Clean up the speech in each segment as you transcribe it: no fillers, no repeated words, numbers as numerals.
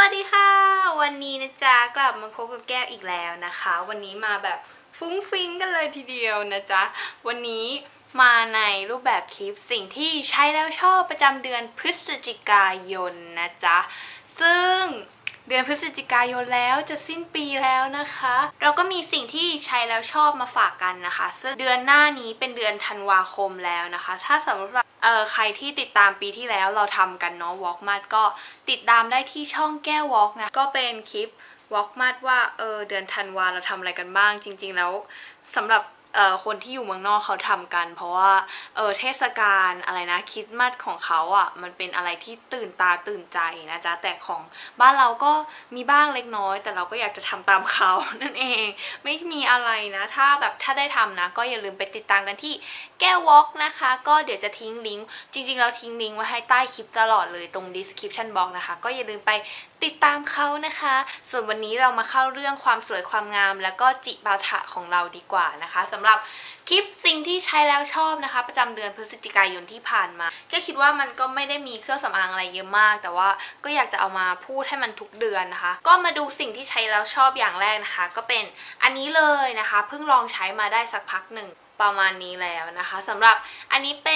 วัสดีค่ะวันนี้นะจ๊ะกลับมาพบกับแก้วอีกแล้วนะคะวันนี้มาแบบฟุ้งฟิ้งกันเลยทีเดียวนะจ๊ะวันนี้มาในรูปแบบคลิปสิ่งที่ใช้แล้วชอบประจำเดือนพฤศจิกายนนะจ๊ะซึ่งเดือนพฤศจิกายนแล้วจะสิ้นปีแล้วนะคะเราก็มีสิ่งที่ใช้แล้วชอบมาฝากกันนะคะซึ่งเดือนหน้านี้เป็นเดือนธันวาคมแล้วนะคะถ้าสำหรับใครที่ติดตามปีที่แล้วเราทำกันเนาะวอล์กมัดก็ติดตามได้ที่ช่องแก้ววอล์กนะก็เป็นคลิปวอล์กมัดว่าเดือนธันวาเราทำอะไรกันบ้างจริงๆแล้วสำหรับคนที่อยู่เมืองนอกเขาทำกันเพราะว่าเทศกาลอะไรนะคริสต์มาสของเขาอ่ะมันเป็นอะไรที่ตื่นตาตื่นใจนะจ๊ะแต่ของบ้านเราก็มีบ้างเล็กน้อยแต่เราก็อยากจะทำตามเขานั่นเองไม่มีอะไรนะถ้าได้ทำนะก็อย่าลืมไปติดตามกันที่แก้ววอล์กนะคะก็เดี๋ยวจะทิ้งลิงก์จริงๆเราทิ้งลิงก์ไว้ให้ใต้คลิปตลอดเลยตรง description box นะคะก็อย่าลืมไปติดตามเขานะคะส่วนวันนี้เรามาเข้าเรื่องความสวยความงามแล้วก็จิปาถะของเราดีกว่านะคะสำหรับคลิปสิ่งที่ใช้แล้วชอบนะคะประจำเดือนพฤศจิกายนที่ผ่านมาก็คิดว่ามันก็ไม่ได้มีเครื่องสำอางอะไรเยอะมากแต่ว่าก็อยากจะเอามาพูดให้มันทุกเดือนนะคะก็มาดูสิ่งที่ใช้แล้วชอบอย่างแรกนะคะก็เป็นอันนี้เลยนะคะเพิ่งลองใช้มาได้สักพักหนึ่งประมาณนี้แล้วนะคะสำหรับอันนี้เป็น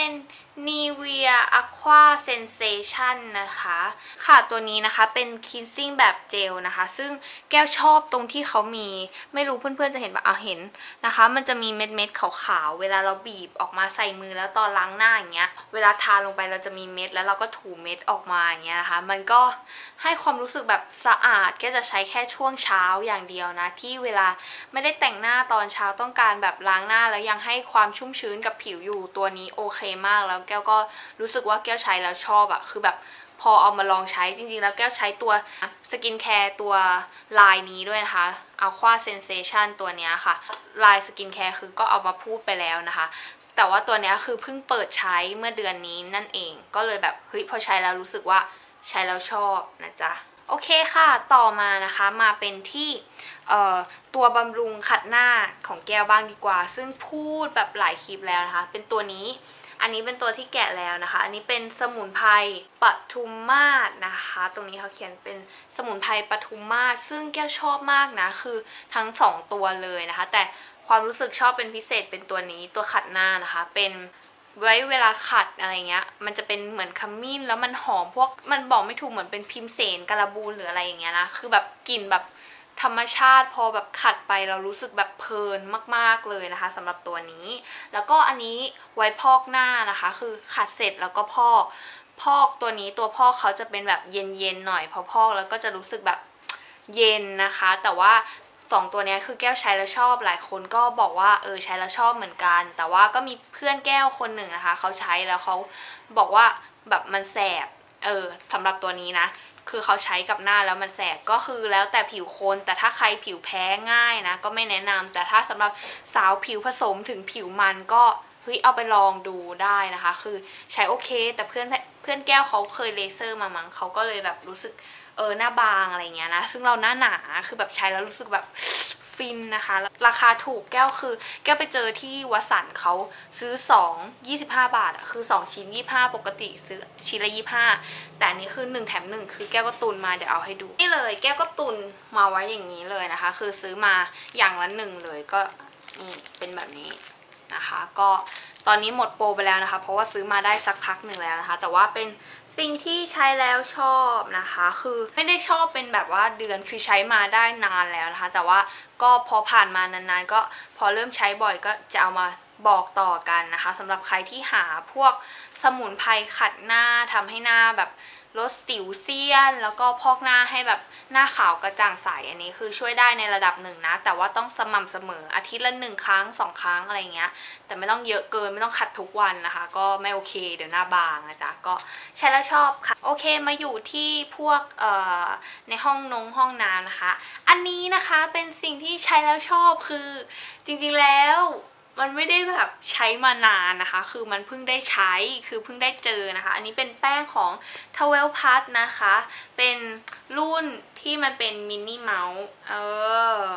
Nivea Aqua Sensation นะคะค่ะตัวนี้นะคะเป็น cleansing แบบเจลนะคะซึ่งแก้วชอบตรงที่เขามีไม่รู้เพื่อนๆจะเห็นปะเห็นนะคะมันจะมีเม็ดขาวๆเวลาเราบีบออกมาใส่มือแล้วตอนล้างหน้าอย่างเงี้ยเวลาทาลงไปเราจะมีเม็ดแล้วเราก็ถูเม็ดออกมาอย่างเงี้ยนะคะมันก็ให้ความรู้สึกแบบสะอาดแกจะใช้แค่ช่วงเช้าอย่างเดียวนะที่เวลาไม่ได้แต่งหน้าตอนเช้าต้องการแบบล้างหน้าแล้วยังให้ความชุ่มชื้นกับผิวอยู่ตัวนี้โอเคมากแล้วแก้วก็รู้สึกว่าแก้วใช้แล้วชอบอะคือแบบพอเอามาลองใช้จริงๆแล้วแก้วใช้ตัวสกินแคร์ตัวลายนี้ด้วยนะคะ Aqua Sensation ตัวนี้ค่ะลายสกินแคร์คือก็เอามาพูดไปแล้วนะคะแต่ว่าตัวนี้คือเพิ่งเปิดใช้เมื่อเดือนนี้นั่นเองก็เลยแบบเฮ้ยพอใช้แล้วรู้สึกว่าใช้แล้วชอบนะจ๊ะโอเคค่ะต่อมานะคะมาเป็นที่ตัวบำรุงขัดหน้าของแก้วบ้างดีกว่าซึ่งพูดแบบหลายคลิปแล้วนะคะเป็นตัวนี้อันนี้เป็นตัวที่แกะแล้วนะคะอันนี้เป็นสมุนไพรปทุมมาศนะคะตรงนี้เขาเขียนเป็นสมุนไพรปทุมมาศซึ่งแก้วชอบมากนะคือทั้ง2ตัวเลยนะคะแต่ความรู้สึกชอบเป็นพิเศษเป็นตัวนี้ตัวขัดหน้านะคะเป็นไว้เวลาขัดอะไรเงี้ยมันจะเป็นเหมือนขมิ้นแล้วมันหอมพวกมันบอกไม่ถูกเหมือนเป็นพิมเสนการบูนหรืออะไรอย่างเงี้ยนะคือแบบกลิ่นแบบธรรมชาติพอแบบขัดไปเรารู้สึกแบบเพลินมากๆเลยนะคะสำหรับตัวนี้แล้วก็อันนี้ไว้พอกหน้านะคะคือขัดเสร็จแล้วก็พอกตัวนี้ตัวพอกเขาจะเป็นแบบเย็นๆหน่อยพอพอกแล้วก็จะรู้สึกแบบเย็นนะคะแต่ว่า2ตัวนี้คือแก้วใช้แล้วชอบหลายคนก็บอกว่าใช้แล้วชอบเหมือนกันแต่ว่าก็มีเพื่อนแก้วคนหนึ่งนะคะเขาใช้แล้วเขาบอกว่าแบบมันแสบสำหรับตัวนี้นะคือเขาใช้กับหน้าแล้วมันแสบก็คือแล้วแต่ผิวคนแต่ถ้าใครผิวแพ้ง่ายนะก็ไม่แนะนำแต่ถ้าสำหรับสาวผิวผสมถึงผิวมันก็เฮ้ยเอาไปลองดูได้นะคะคือใช้โอเคแต่เพื่อนแก้วเขาเคยเลเซอร์มามั้งเขาก็เลยแบบรู้สึกหน้าบางอะไรเงี้ยนะซึ่งเราหน้าหนาคือแบบใช้แล้วรู้สึกแบบฟินนะคะราคาถูกแก้วคือแก้วไปเจอที่วัสันเขาซื้อ2 25 บาทอะคือ2ชิ้น25ปกติซื้อชิ้นละ25แต่อันนี้คือ1แถม1คือแก้วก็ตุนมาเดี๋ยวเอาให้ดูนี่เลยแก้วก็ตุนมาไว้อย่างนี้เลยนะคะคือซื้อมาอย่างละ1เลยก็นี่เป็นแบบนี้นะคะก็ตอนนี้หมดโปรไปแล้วนะคะเพราะว่าซื้อมาได้สักพักหนึ่งแล้วนะคะแต่ว่าเป็นสิ่งที่ใช้แล้วชอบนะคะคือไม่ได้ชอบเป็นแบบว่าเดือนคือใช้มาได้นานแล้วนะคะแต่ว่าก็พอผ่านมานานๆก็พอเริ่มใช้บ่อยก็จะเอามาบอกต่อกันนะคะสำหรับใครที่หาพวกสมุนไพรขัดหน้าทำให้หน้าแบบลดสิวเซียนแล้วก็พอกหน้าให้แบบหน้าขาวกระจ่างใสอันนี้คือช่วยได้ในระดับหนึ่งนะแต่ว่าต้องสม่ำเสมออาทิตย์ละ1 ครั้ง2 ครั้งอะไรเงี้ยแต่ไม่ต้องเยอะเกินไม่ต้องขัดทุกวันนะคะก็ไม่โอเคเดี๋ยวหน้าบางนะจ๊ะก็ใช้แล้วชอบค่ะโอเคมาอยู่ที่พวกในห้องน้ำนะคะอันนี้นะคะเป็นสิ่งที่ใช้แล้วชอบคือจริงๆแล้วมันไม่ได้แบบใช้มานานนะคะคือมันเพิ่งได้ใช้คือเพิ่งได้เจอนะคะอันนี้เป็นแป้งของทเวลพัทนะคะเป็นรุ่นที่มันเป็นมินนี่เมาส์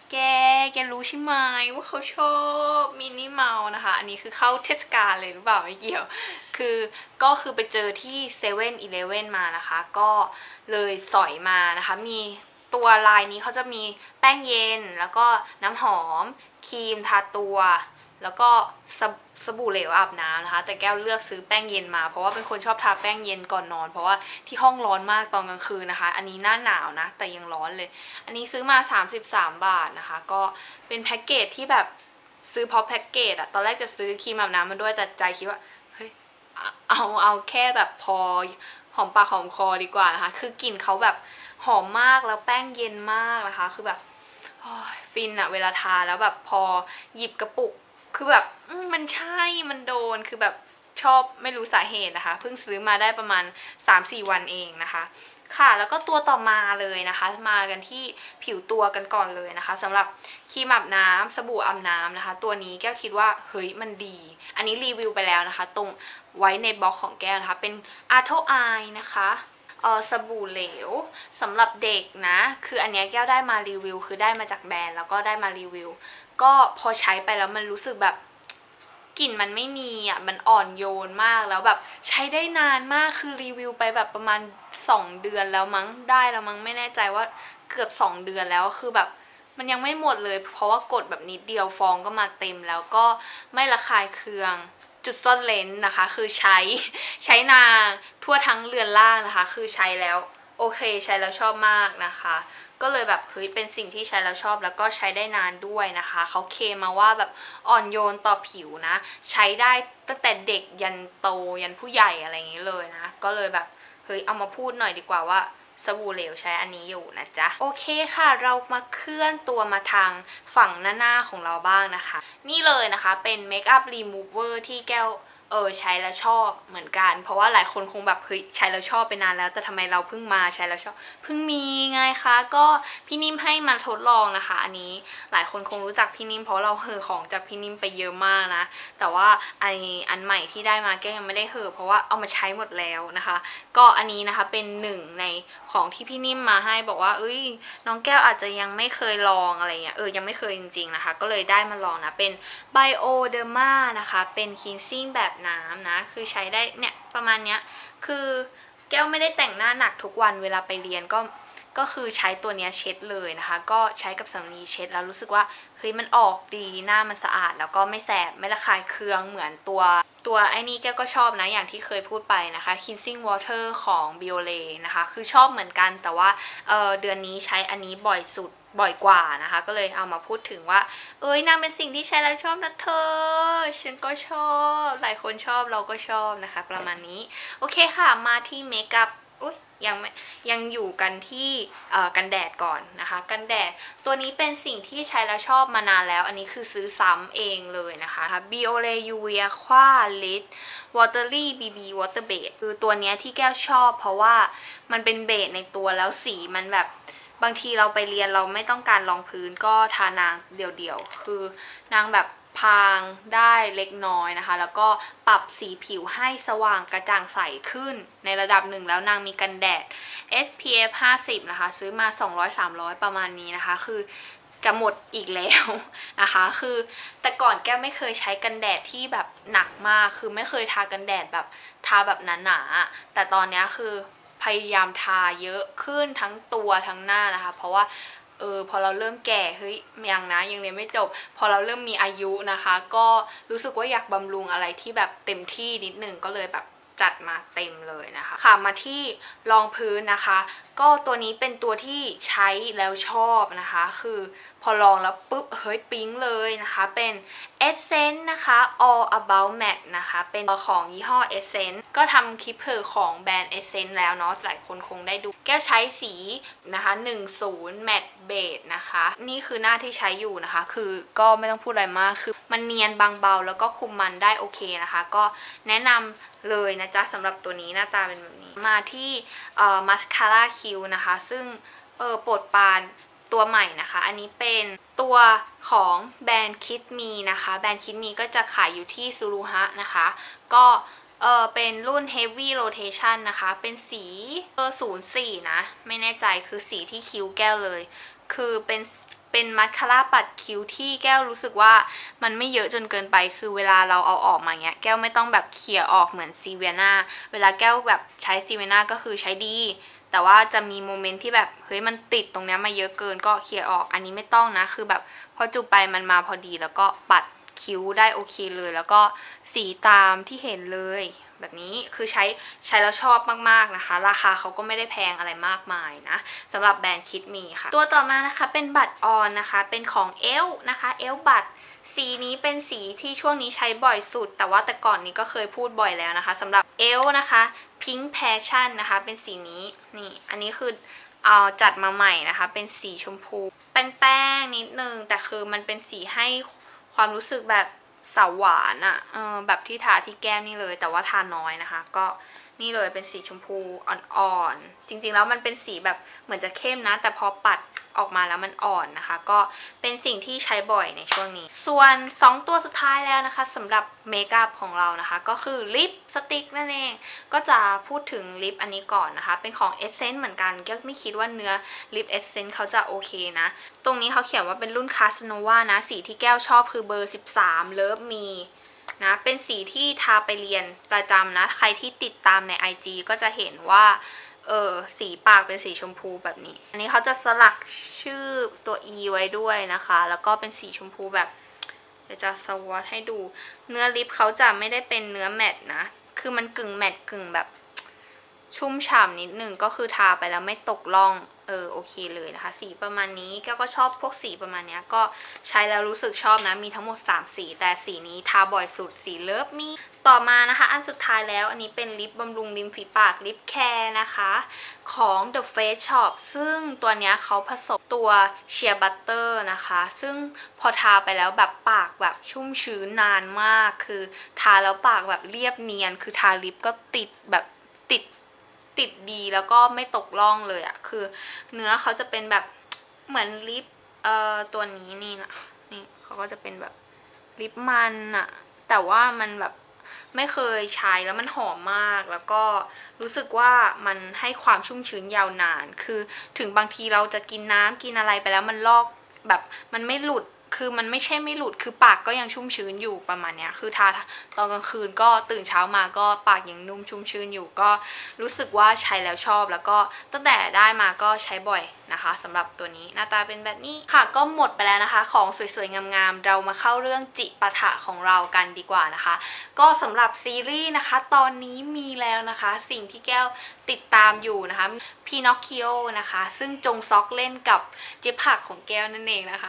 แกรู้ใช่ไหมว่าเขาชอบมินิเมาส์นะคะอันนี้คือเข้าเทศกาลเลยหรือเปล่าไม่เกี่ยวก็คือไปเจอที่เซเว่นอีเลฟเว่นมานะคะก็เลยสอยมานะคะมีตัวลายนี้เขาจะมีแป้งเย็นแล้วก็น้ำหอมครีมทาตัวแล้วก็สบู่เหลวอาบน้ำนะคะแต่แก้วเลือกซื้อแป้งเย็นมาเพราะว่าเป็นคนชอบทาแป้งเย็นก่อนนอนเพราะว่าที่ห้องร้อนมากตอนกลางคืนนะคะอันนี้หน้าหนาวนะแต่ยังร้อนเลยอันนี้ซื้อมา33 บาทนะคะก็เป็นแพ็กเกจที่แบบซื้อเพราะแพ็กเกจอะตอนแรกจะซื้อครีมอาบน้ำมาด้วยแต่ใจคิดว่าเฮ้ยเอาแค่แบบพอหอมปากหอมคอดีกว่านะคะคือกลิ่นเขาแบบหอมมากแล้วแป้งเย็นมากนะคะคือแบบฟินอะเวลาทาแล้วแบบพอหยิบกระปุกคือแบบมันใช่มันโดนคือแบบชอบไม่รู้สาเหตุนะคะเพิ่งซื้อมาได้ประมาณ 3-4 วันเองนะคะค่ะแล้วก็ตัวต่อมาเลยนะคะมากันที่ผิวตัวกันก่อนเลยนะคะสำหรับครีมอาบน้ำสบู่อาบน้ำนะคะตัวนี้แก้วคิดว่าเฮ้ยมันดีอันนี้รีวิวไปแล้วนะคะตรงไว้ในบล็อกของแก้วนะคะเป็น Arto Eye นะคะสบู่เหลวสำหรับเด็กนะคืออันนี้แก้วได้มารีวิวคือได้มาจากแบรนด์แล้วก็ได้มารีวิวก็พอใช้ไปแล้วมันรู้สึกแบบกลิ่นมันไม่มีอ่ะมันอ่อนโยนมากแล้วแบบใช้ได้นานมากคือรีวิวไปแบบประมาณ2 เดือนแล้วมั้งได้แล้วมั้งไม่แน่ใจว่าเกือบ2 เดือนแล้วคือแบบมันยังไม่หมดเลยเพราะว่ากดแบบนิดเดียวฟองก็มาเต็มแล้วก็ไม่ระคายเคืองจุดซ่อนเลนนะคะคือใช้นานทั่วทั้งเรือนร่างนะคะคือใช้แล้วโอเคใช้แล้วชอบมากนะคะก็เลยแบบเฮ้ยเป็นสิ่งที่ใช้แล้วชอบแล้วก็ใช้ได้นานด้วยนะคะเขาเคลมมาว่าแบบอ่อนโยนต่อผิวนะใช้ได้ตั้งแต่เด็กยันโตยันผู้ใหญ่อะไรอย่างนี้เลยนะก็เลยแบบเฮ้ยเอามาพูดหน่อยดีกว่าว่าสบู่เหลวใช้อันนี้อยู่นะจ๊ะโอเคค่ะเรามาเคลื่อนตัวมาทางฝั่งหน้าของเราบ้างนะคะนี่เลยนะคะเป็นเมคอัพรีมูเวอร์ที่แก้วใช้แล้วชอบเหมือนกันเพราะว่าหลายคนคงแบบเฮ้ยใช้แล้วชอบไปนานแล้วแต่ทำไมเราเพิ่งมาใช้แล้วชอบเพิ่งมีไงคะก็พี่นิ่มให้มาทดลองนะคะอันนี้หลายคนคงรู้จักพี่นิ่มเพราะเราเหอของจากพี่นิ่มไปเยอะมากนะแต่ว่าอันใหม่ที่ได้มาแก้วยังไม่ได้เหอเพราะว่าเอามาใช้หมดแล้วนะคะก็อันนี้นะคะเป็นหนึ่งในของที่พี่นิ่มมาให้บอกว่าน้องแก้วอาจจะยังไม่เคยลองอะไรเงี้ยยังไม่เคยจริงๆนะคะก็เลยได้มาลองนะเป็น Bioderma นะคะเป็นคลีนซิ่งแบบน้ำนะคือใช้ได้เนี่ยประมาณเนี้ยคือแก้วไม่ได้แต่งหน้าหนักทุกวันเวลาไปเรียนก็คือใช้ตัวเนี้ยเช็ดเลยนะคะก็ใช้กับสำลีเช็ดแล้วรู้สึกว่าเฮ้ยมันออกดีหน้ามันสะอาดแล้วก็ไม่แสบไม่ระคายเคืองเหมือนตัวไอ้นี่แก้วก็ชอบนะอย่างที่เคยพูดไปนะคะ cleansing water ของ Biore นะคะคือชอบเหมือนกันแต่ว่าเดือนนี้ใช้อันนี้บ่อยสุดบ่อยกว่านะคะก็เลยเอามาพูดถึงว่าน่าเป็นสิ่งที่ใช้แล้วชอบนะเธอฉันก็ชอบหลายคนชอบเราก็ชอบนะคะประมาณนี้โอเคค่ะมาที่เมคอัพยังอยู่กันที่กันแดดก่อนนะคะกันแดดตัวนี้เป็นสิ่งที่ใช้แล้วชอบมานานแล้วอันนี้คือซื้อซ้ำเองเลยนะคะ Biore UV Aqua Lit Watery BB Water Base คือตัวนี้ที่แก้วชอบเพราะว่ามันเป็นเบสในตัวแล้วสีมันแบบบางทีเราไปเรียนเราไม่ต้องการรองพื้นก็ทานางเดี่ยวๆคือนางแบบพางได้เล็กน้อยนะคะแล้วก็ปรับสีผิวให้สว่างกระจ่างใสขึ้นในระดับหนึ่งแล้วนางมีกันแดด SPF 50นะคะซื้อมา200-300ประมาณนี้นะคะคือจะหมดอีกแล้วนะคะคือแต่ก่อนแก้วไม่เคยใช้กันแดดที่แบบหนักมากคือไม่เคยทากันแดดแบบทาแบบหนาๆแต่ตอนนี้คือพยายามทาเยอะขึ้นทั้งตัวทั้งหน้านะคะเพราะว่าพอเราเริ่มแก่เฮ้ยยังเรียนไม่จบพอเราเริ่มมีอายุนะคะก็รู้สึกว่าอยากบำรุงอะไรที่แบบเต็มที่นิดหนึ่งก็เลยแบบจัดมาเต็มเลยนะคะค่ะมาที่รองพื้นนะคะก็ตัวนี้เป็นตัวที่ใช้แล้วชอบนะคะคือพอลองแล้วปุ๊บเฮ้ยปิ๊งเลยนะคะเป็น Essence นะคะ All About Matte นะคะเป็นของยี่ห้อ Essence ก็ทำคลิปเพอของแบรนด์ Essence แล้วเนาะหลายคนคงได้ดูแก้วใช้สีนะคะ10 Matte Beige นะคะนี่คือหน้าที่ใช้อยู่นะคะคือก็ไม่ต้องพูดอะไรมากคือมันเนียนบางเบาแล้วก็คุมมันได้โอเคนะคะก็แนะนำเลยนะจ๊ะสำหรับตัวนี้หน้าตาเป็นแบบนี้มาที่มัสคาร่าคิ้วนะคะซึ่งโปรดปรานตัวใหม่นะคะอันนี้เป็นตัวของแบรนด์คิดมีนะคะแบรนด์คิดมีก็จะขายอยู่ที่ซูรุฮะนะคะก็เป็นรุ่น Heavy Rotation นะคะเป็นสี04นะไม่แน่ใจคือสีที่คิ้วแก้วเลยคือเป็นเป็นมัสคาร่าปัดคิ้วที่แก้วรู้สึกว่ามันไม่เยอะจนเกินไปคือเวลาเราเอาออกมาเงี้ยแก้วไม่ต้องแบบเขี่ยออกเหมือนซีเวียนาเวลาแก้วแบบใช้ซีเวียนาก็คือใช้ดีแต่ว่าจะมีโมเมนต์ที่แบบเฮ้ยมันติดตรงนี้มาเยอะเกินก็เขี่ยออกอันนี้ไม่ต้องนะคือแบบพอจุบไปมันมาพอดีแล้วก็ปัดคิ้วได้โอเคเลยแล้วก็สีตามที่เห็นเลยแบบนี้คือใช้แล้วชอบมากๆนะคะราคาเขาก็ไม่ได้แพงอะไรมากมายนะสำหรับแบรนด์คิดมีค่ะตัวต่อมานะคะเป็นบัตรออนนะคะเป็นของเอลนะคะเอลบัตรสีนี้เป็นสีที่ช่วงนี้ใช้บ่อยสุดแต่ว่าแต่ก่อนนี้ก็เคยพูดบ่อยแล้วนะคะสำหรับเอลนะคะ Pink Passion นะคะเป็นสีนี้นี่อันนี้คือเอาจัดมาใหม่นะคะเป็นสีชมพูแป้งๆนิดนึงแต่คือมันเป็นสีให้ความรู้สึกแบบสาวหวานอะแบบที่ทาที่แก้มนี่เลยแต่ว่าทาน้อยนะคะก็นี่เลยเป็นสีชมพูอ่อนๆจริงๆแล้วมันเป็นสีแบบเหมือนจะเข้มนะแต่พอปัดออกมาแล้วมันอ่อนนะคะก็เป็นสิ่งที่ใช้บ่อยในช่วงนี้ส่วน2ตัวสุดท้ายแล้วนะคะสำหรับเมคอัพของเรานะคะก็คือลิปสติกนั่นเองก็จะพูดถึงลิปอันนี้ก่อนนะคะเป็นของ Essence เหมือนกันก็ไม่คิดว่าเนื้อลิป Essence เขาจะโอเคนะตรงนี้เขาเขียนว่าเป็นรุ่น Casanova นะสีที่แก้วชอบคือเบอร์13เลิฟมีนะเป็นสีที่ทาไปเรียนประจำนะใครที่ติดตามใน IG ก็จะเห็นว่าสีปากเป็นสีชมพูแบบนี้อันนี้เขาจะสลักชื่อตัว E ไว้ด้วยนะคะแล้วก็เป็นสีชมพูแบบเดี๋ยวจะสวอตให้ดูเนื้อลิปเขาจะไม่ได้เป็นเนื้อแมตต์นะคือมันกึ่งแมตต์กึ่งแบบชุ่มฉ่ำนิดนึงก็คือทาไปแล้วไม่ตกล่องโอเคเลยนะคะสีประมาณนี้แก้วก็ชอบพวกสีประมาณนี้ก็ใช้แล้วรู้สึกชอบนะมีทั้งหมด3สีแต่สีนี้ทาบ่อยสุดสีเลิฟมีต่อมานะคะอันสุดท้ายแล้วอันนี้เป็นลิปบำรุงริมฝีปากลิปแคร์นะคะของ The Face Shop ซึ่งตัวนี้เขาผสมตัวเชียร์บัตเตอร์นะคะซึ่งพอทาไปแล้วแบบปากแบบชุ่มชื้นนานมากคือทาแล้วปากแบบเรียบเนียนคือทาลิปก็ติดแบบติดดีแล้วก็ไม่ตกล่องเลยอะคือเนื้อเขาจะเป็นแบบเหมือนลิปตัวนี้นี่นะนี่เขาก็จะเป็นแบบลิปมันอะแต่ว่ามันแบบไม่เคยใช้แล้วมันหอมมากแล้วก็รู้สึกว่ามันให้ความชุ่มชื้นยาวนานคือถึงบางทีเราจะกินน้ำกินอะไรไปแล้วมันลอกแบบมันไม่หลุดคือมันไม่ใช่ไม่หลุดคือปากก็ยังชุ่มชื้นอยู่ประมาณเนี้ยคือทาตอนกลางคืนก็ตื่นเช้ามาก็ปากยังนุ่มชุ่มชื้นอยู่ก็รู้สึกว่าใช้แล้วชอบแล้วก็ตั้งแต่ได้มาก็ใช้บ่อยนะคะสำหรับตัวนี้หน้าตาเป็นแบบนี้ค่ะก็หมดไปแล้วนะคะของสวยๆงามๆเรามาเข้าเรื่องจิปาถะของเรากันดีกว่านะคะก็สำหรับซีรีส์นะคะตอนนี้มีแล้วนะคะสิ่งที่แก้วติดตามอยู่นะคะพีนอคคิโอนะคะซึ่งจงซอกเล่นกับเจ๊ผักของแก้วนั่นเองนะคะ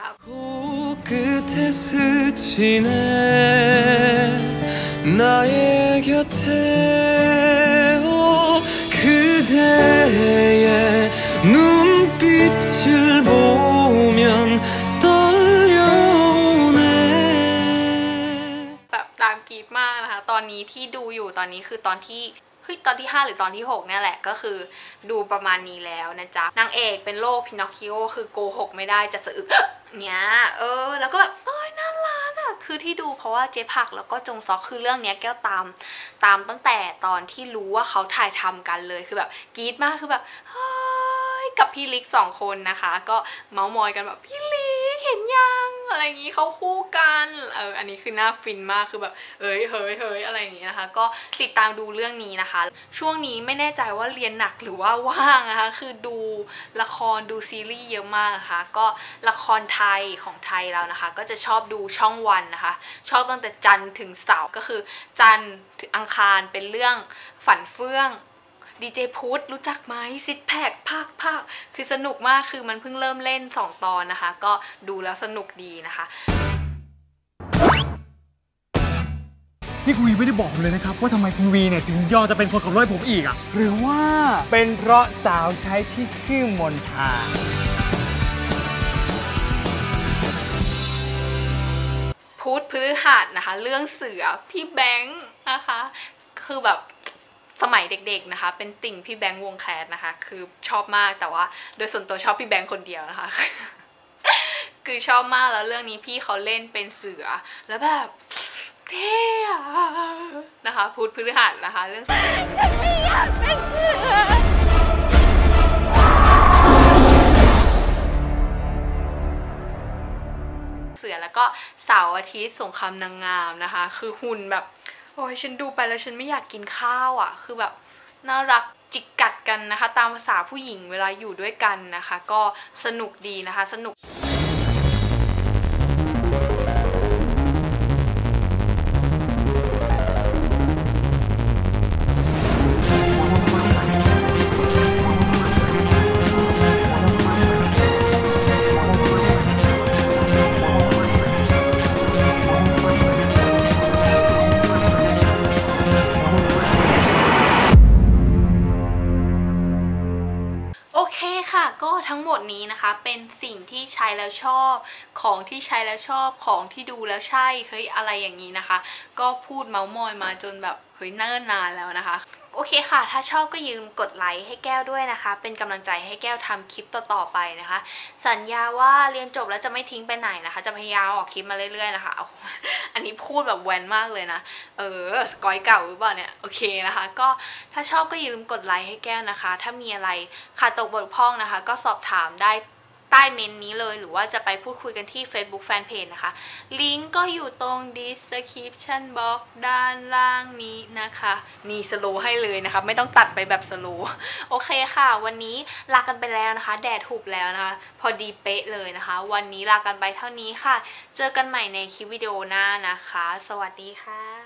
แบบตามกรี๊ดมากนะคะตอนนี้ที่ดูอยู่ตอนนี้คือตอนที่5หรือตอนที่6เนี่ยแหละก็คือดูประมาณนี้แล้วนะจ๊ะนางเอกเป็นโรคพินอคคิโอคือโกหกไม่ได้จะสะอึกเนี้ยแล้วก็แบบน่ารักอะคือที่ดูเพราะว่าเจ๊ผักแล้วก็จงซอกคือเรื่องเนี้ยแก้วตามตั้งแต่ตอนที่รู้ว่าเขาถ่ายทำกันเลยคือแบบกรี๊ดมากคือแบบเฮ้ยกับพี่ลิก2คนนะคะก็เมาส์มอยกันแบบพี่ลิกเห็นยังอะไรอย่างงี้เขาคู่กันอันนี้คือน่าฟินมากคือแบบเฮ้ยอะไรอย่างงี้นะคะก็ติดตามดูเรื่องนี้นะคะช่วงนี้ไม่แน่ใจว่าเรียนหนักหรือว่าว่างนะคะคือดูละครดูซีรีส์เยอะมากนะคะก็ละครไทยของไทยเรานะคะก็จะชอบดูช่องวันนะคะชอบตั้งแต่จันทร์ถึงเสาร์ก็คือจันทร์ถึงอังคารเป็นเรื่องฝันเฟื่องดีเจพุทธรู้จักไหมซิดแพคภาคคือสนุกมากคือมันเพิ่งเริ่มเล่น2 ตอนนะคะก็ดูแล้วสนุกดีนะคะที่คุณวีไม่ได้บอกผมเลยนะครับว่าทำไมคุณวีเนี่ยถึงยอมจะเป็นคนขับรถให้ผมอีกอ่ะหรือว่าเป็นเพราะสาวใช้ที่ชื่อมนทาพุธพฤหัสนะคะเรื่องเสือพี่แบงค์นะคะคือแบบสมัยเด็กๆนะคะเป็นติ่งพี่แบงค์วงแคสนะคะคือชอบมากแต่ว่าโดยส่วนตัวชอบพี่แบงค์คนเดียวนะคะ คือชอบมากแล้วเรื่องนี้พี่เขาเล่นเป็นเสือแล้วแบบเท่นะคะพุธพฤหัสนะคะเรื่องฉันไม่อยากเป็นเสือก็เสาร์อาทิตย์สงครามนางงามนะคะคือหุ่นแบบโอ้ยฉันดูไปแล้วฉันไม่อยากกินข้าวอ่ะคือแบบน่ารักจิกกัดกันนะคะตามภาษาผู้หญิงเวลาอยู่ด้วยกันนะคะก็สนุกดีนะคะสนุกโอเคค่ะก็ทั้งหมดนี้นะคะเป็นสิ่งที่ใช้แล้วชอบของที่ใช้แล้วชอบของที่ดูแล้วใช่เฮ้ยอะไรอย่างนี้นะคะก็พูดเมาท์มอยมาจนแบบเฮ้ยเนิ่นนานแล้วนะคะโอเคค่ะถ้าชอบก็อย่าลืมกดไลค์ให้แก้วด้วยนะคะเป็นกำลังใจให้แก้วทำคลิปต่อๆไปนะคะสัญญาว่าเรียนจบแล้วจะไม่ทิ้งไปไหนนะคะจะพยายามออกคลิปมาเรื่อยๆนะคะอันนี้พูดแบบแวนมากเลยนะสกอยเก่าหรือเปล่าเนี่ยโอเคนะคะก็ถ้าชอบก็อย่าลืมกดไลค์ให้แก้วนะคะถ้ามีอะไรขาดตกบกพร่องนะคะก็สอบถามได้ใต้เมนนี้เลยหรือว่าจะไปพูดคุยกันที่ Facebook Fanpage นะคะลิงก์ก็อยู่ตรง description box ด้านล่างนี้นะคะนี่สโลว์ให้เลยนะคะไม่ต้องตัดไปแบบสโลว์โอเคค่ะวันนี้ลากันไปแล้วนะคะแดดหุบแล้วนะคะพอดีเป๊ะเลยนะคะวันนี้ลากันไปเท่านี้ค่ะเจอกันใหม่ในคลิปวิดีโอหน้านะคะสวัสดีค่ะ